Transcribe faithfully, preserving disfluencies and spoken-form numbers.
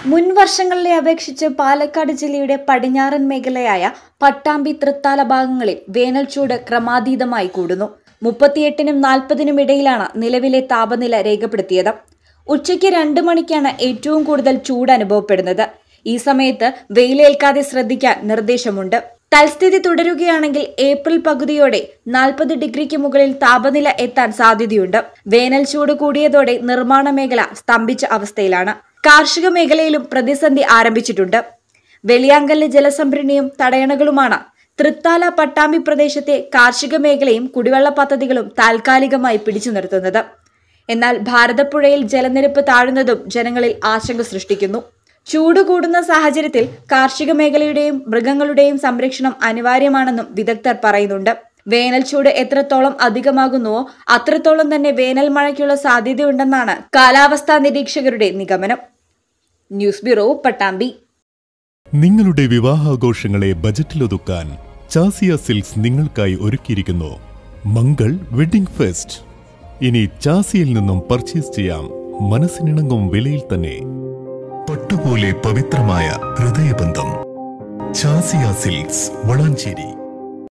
മുൻ വർഷങ്ങളിലെ അപേക്ഷിച്ച് പാലക്കാട് ജില്ലയുടെ പടിഞ്ഞാറൻ മേഖലയായ പട്ടാമ്പി തൃത്താല ഭാഗങ്ങളിൽ വേനൽച്ചൂട് ക്രമാതീതമായി കൂടുന്നു. മുപ്പത്തിയെട്ടിനും നാൽപ്പതിനും ഇടയിലാണ് നിലവിലെ താപനില രേഖപ്പെടുത്തിയത്. ഉച്ചയ്ക്ക് രണ്ട് മണിക്കാണ് ഏറ്റവും കൂടുതൽ ചൂട് അനുഭവപ്പെടുന്നത്. ഈ സമയത്ത് വെയിലേൽക്കാതെ ശ്രദ്ധിക്കാൻ നിർദ്ദേശമുണ്ട്. തൽസ്ഥിതി തുടരുകയാണെങ്കിൽ ഏപ്രിൽ പകുതിയോടെ നാൽപ്പത് ഡിഗ്രിക്ക് മുകളിൽ താപനില എത്താൻ സാധ്യതയുണ്ട്. വേനൽ ചൂട് കൂടിയതോടെ നിർമ്മാണ മേഖല സ്തംഭിച്ച അവസ്ഥയിലാണ്. കാർഷിക മേഖലയിലും പ്രതിസന്ധി ആരംഭിച്ചിട്ടുണ്ട്. വെളിയാങ്കല്ല് ജലസംഭരണിയും തടയണകളുമാണ് തൃത്താല പട്ടാമ്പി പ്രദേശത്തെ കാർഷിക മേഖലയും കുടിവെള്ള പദ്ധതികളും താൽക്കാലികമായി പിടിച്ചു നിർത്തുന്നത്. എന്നാൽ ഭാരതപ്പുഴയിൽ ജലനിരപ്പ് താഴുന്നതും ജനങ്ങളിൽ ആശങ്ക സൃഷ്ടിക്കുന്നു. ചൂട് കൂടുന്ന സാഹചര്യത്തിൽ കാർഷിക മേഖലയുടെയും മൃഗങ്ങളുടെയും സംരക്ഷണം അനിവാര്യമാണെന്നും വിദഗ്ധർ പറയുന്നുണ്ട്. വേനൽ ചൂട് എത്രത്തോളം അധികമാകുന്നുവോ അത്രത്തോളം തന്നെ വേനൽ മഴയ്ക്കുള്ള സാധ്യതയുണ്ടെന്നാണ് കാലാവസ്ഥാ നിരീക്ഷകരുടെ നിഗമനം. News bureau, Pattambi. നിങ്ങളുടെ വിവാഹാഘോഷങ്ങളെ ബജറ്റിലൊതുക്കാൻ ചാസിയ സിൽക്സ് നിങ്ങൾക്കായി ഒരുക്കിയിരിക്കുന്നു മംഗൾ വെഡിംഗ് ഫെസ്റ്റ്. ഇനി ചാസിയിൽ നിന്നും പർച്ചേസ് ചെയ്യാം മനസ്സിനിണങ്ങും വിലയിൽ തന്നെ. പട്ടുപോലെ പവിത്രമായ ഹൃദയബന്ധം. ചാസിയ സിൽക്സ്, വളാഞ്ചേരി.